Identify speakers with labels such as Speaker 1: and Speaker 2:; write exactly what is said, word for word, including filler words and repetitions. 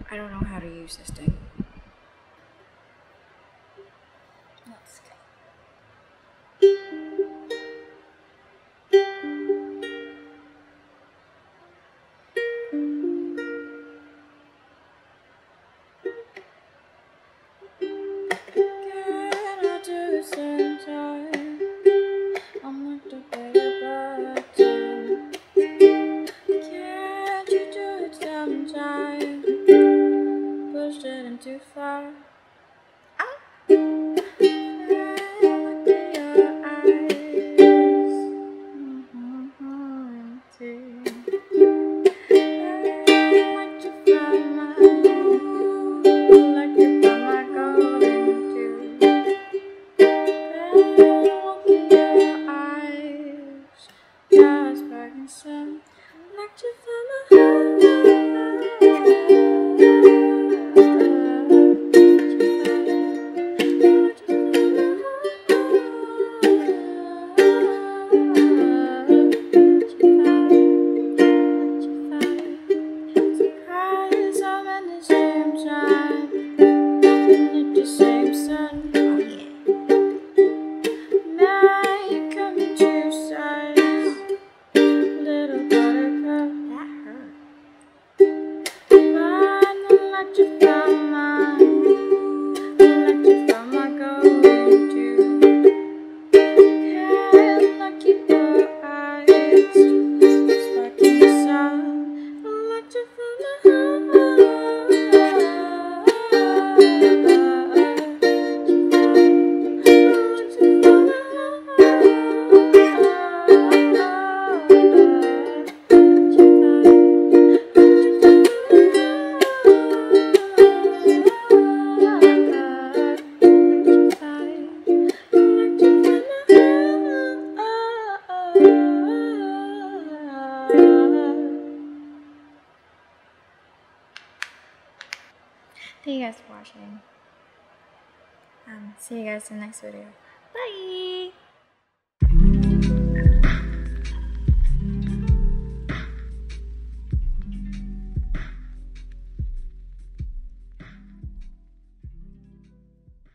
Speaker 1: I don't know how to use this thing. Let's go. Can I do the same time? I'm like the better button. Can't you do it sometime? Pushed it in too far. Ah. Look at your eyes. Mm-hmm. See. Like you found my, like you found my golden dew. Look in your eyes, just Parkinson. Like you found my heart. Thank you guys for watching. Um, see you guys in the next video. Bye!